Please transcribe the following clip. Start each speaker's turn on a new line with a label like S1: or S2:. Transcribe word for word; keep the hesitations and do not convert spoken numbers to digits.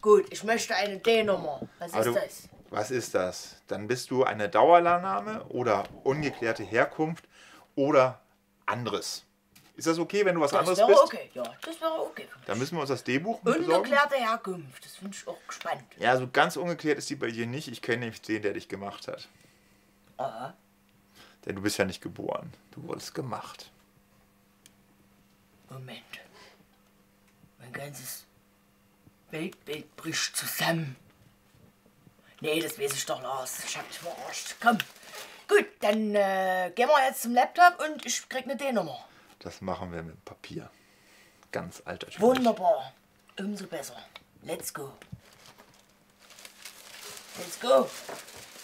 S1: Gut, ich möchte eine D-Nummer. Was
S2: Aber
S1: ist
S2: du,
S1: das?
S2: was ist das? Dann bist du eine Dauername oder ungeklärte Herkunft oder anderes. Ist das okay, wenn du was
S1: Das
S2: anderes
S1: wäre
S2: bist?
S1: okay, ja, das wäre okay für mich.
S2: Dann müssen wir uns das D-Buch besorgen.
S1: Ungeklärte Herkunft, das finde ich auch gespannt.
S2: Ja, so ganz ungeklärt ist die bei dir nicht. Ich kenne nämlich den, der dich gemacht hat.
S1: Aha.
S2: Denn du bist ja nicht geboren. Du wurdest gemacht.
S1: Moment. Mein ganzes Weltbild bricht zusammen. Nee, das weiß ich doch, Lars. Ich hab dich verarscht. Komm. Gut, dann äh, gehen wir jetzt zum Laptop und ich krieg eine D-Nummer.
S2: Das machen wir mit Papier. Ganz altertümlich.
S1: Wunderbar. Umso besser. Let's go. Let's go.